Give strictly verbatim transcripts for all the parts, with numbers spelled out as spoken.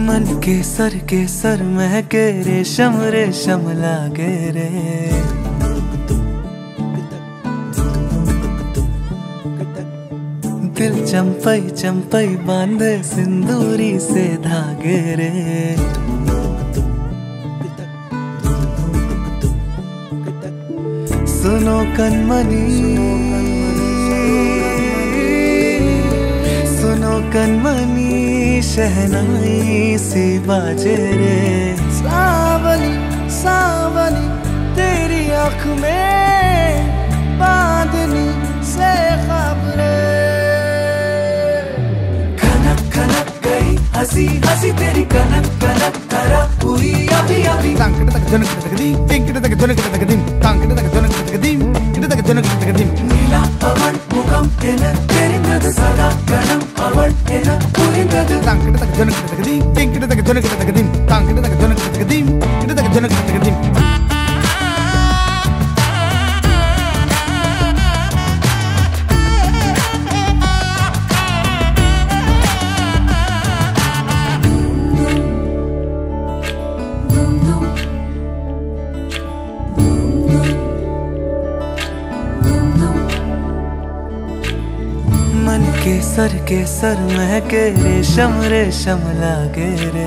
मन के सर के सर महके रेशम रेशम लागे रे। दिल चंपई चंपई बांधे सिंदूरी से धागे रे। सुनो कनमनी सुनो कनमनी शहनाई सी बाजे रे। सावली सावली तेरी आँख में बांधनी से खबरे। खनक खनक गई हंसी हंसी तेरी कनक कनक करा हुई अभी अभी। तांकड़ तक जनक तक दी टिंकड़ तक जनक तक दी तांकड़ तक जनक तक दी टिंकड़ तक जनक तक दी। नीला अवल मुखम एन तेरिंगद सदा गणम अवल एन पुरिंगद। तांकड़ तक जनक तक दी टिंकड़ तक जनक तक दी तांकड़ तक जनक तक दी टिंकड़ तक जनक तक दी। मन के सर के सर महके रेशम रेशम लागे रे।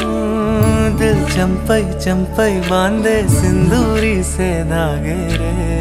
दिल चंपई चंपई बांधे सिंदूरी से धागे रे।